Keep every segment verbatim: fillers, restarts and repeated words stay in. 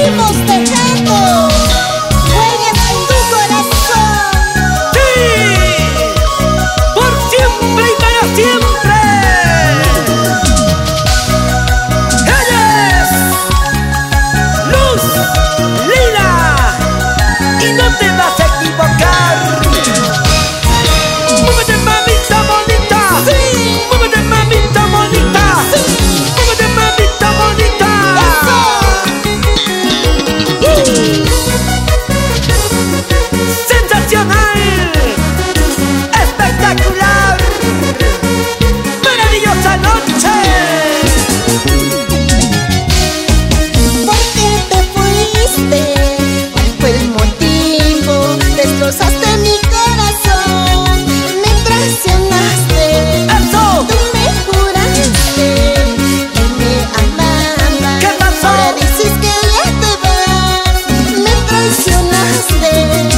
seguimos dejando huellas en tu corazón. ¡Sí! ¡Por siempre y para siempre! ¡Ella es Luz Lila! Y no te vas a equivocar. ¡Muévete, mamita bonita! Sí. ¡Muévete, mamita bonita! Sí. ¡Muévete, mamita bonita! ¡Sensacional! ¡Espectacular! ¡Maravillosa noche! ¿Por qué te fuiste? ¿Cuál fue el motivo? Destrozaste mi corazón, me traicionaste. ¡Eso! Tú me juraste que me amabas. ¿Qué pasó? Ahora dices que ya te vas, me traicionaste.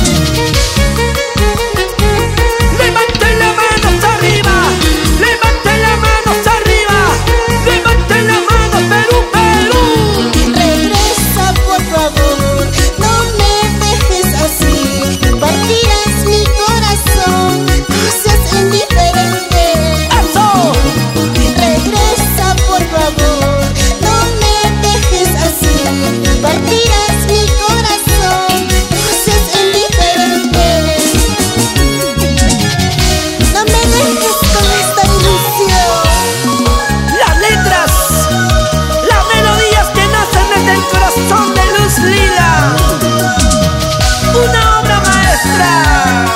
¡Levanten las manos arriba! ¡Levanten las manos arriba! ¡Levanten las manos, Perú, Perú! Regresa, por favor, no me dejes así. Partirás mi corazón, no seas indiferente. ¡Eso! Regresa, por favor, no me dejes así. Partirás mi corazón, no seas indiferente. No me dejes con esta ilusión. Las letras, las melodías que nacen desde el corazón de Luz Lila. Una obra maestra.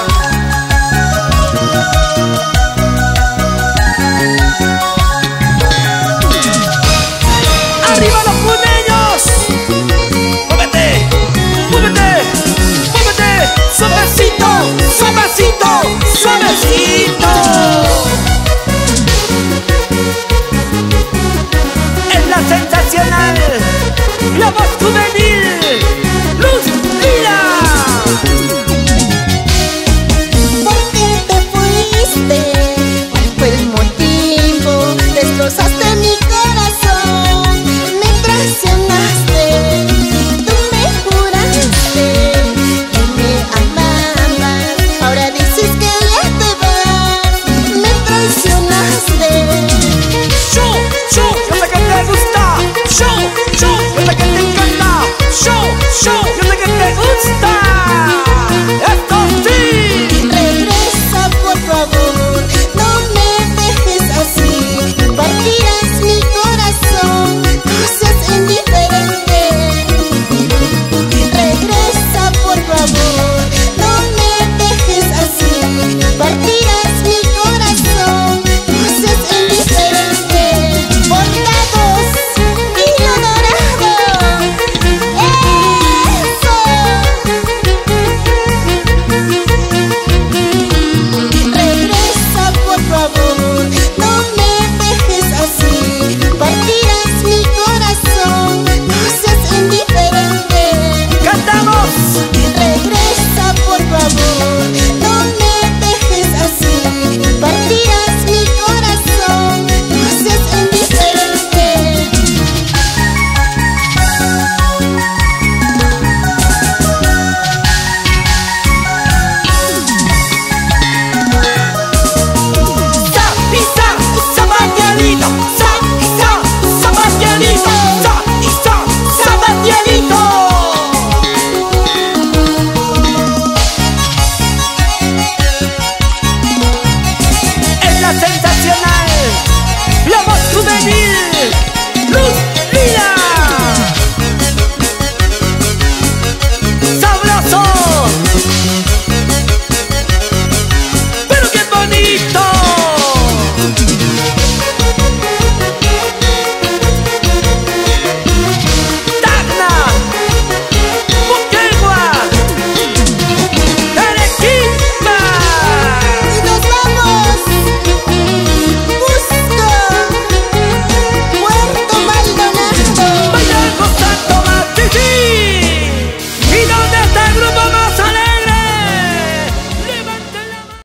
¡Arriba los